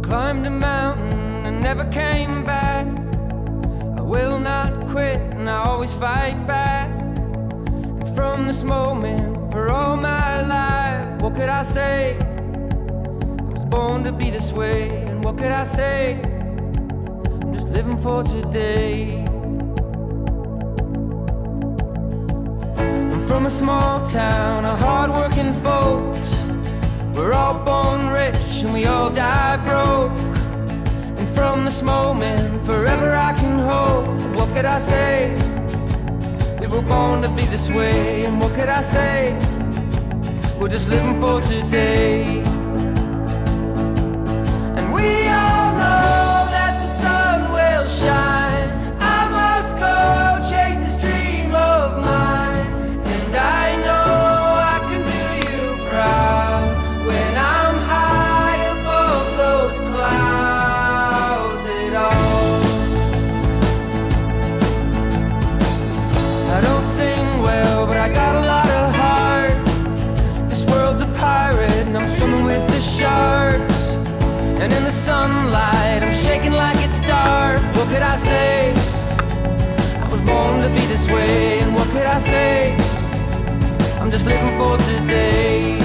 climbed a mountain and never came back. I will not quit and I always fight back. And from this moment for all my life, what could I say? I was born to be this way, and what could I say? I'm just living for today. I'm from a small town of hard-working folks. We're all born rich and we all die broke. And from this moment forever I can hope. What could I say? We were born to be this way, and what could I say? We're just living for today. And we all know that the sun will shine. I must go chase this dream of mine. And I know I can do you proud when I'm high above those clouds at all. I don't sing well, but I got a lot of heart. This world's a pirate and I'm swimming with the sharks. And in the sunlight I'm shaking like it's dark. What could I say? I was born to be this way, and what could I say? I'm just living for today.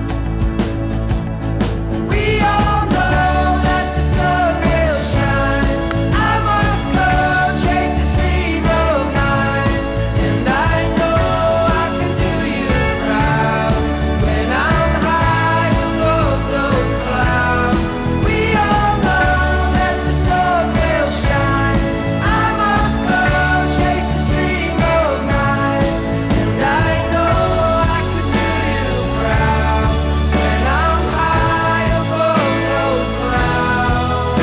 We all know that the sun will shine. I must go chase this dream of mine. And I know I can do you proud when I'm high above those clouds. We all know that the sun will shine. I must go chase this dream of mine. And I know I can do you proud when I'm high above those clouds.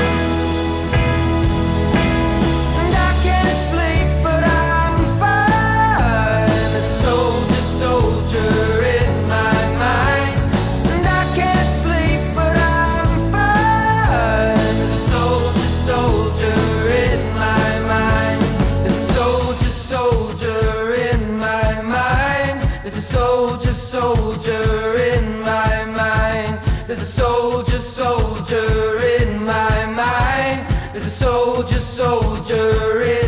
And I can't sleep, but I'm fine. There's a soldier, soldier in my mind. And I can't sleep, but I'm fine. There's a soldier, soldier in my mind. There's a soldier, soldier in my mind. There's a soldier, soldier in my mind. There's a soldier, soldier in my mind. There's a soldier, soldier in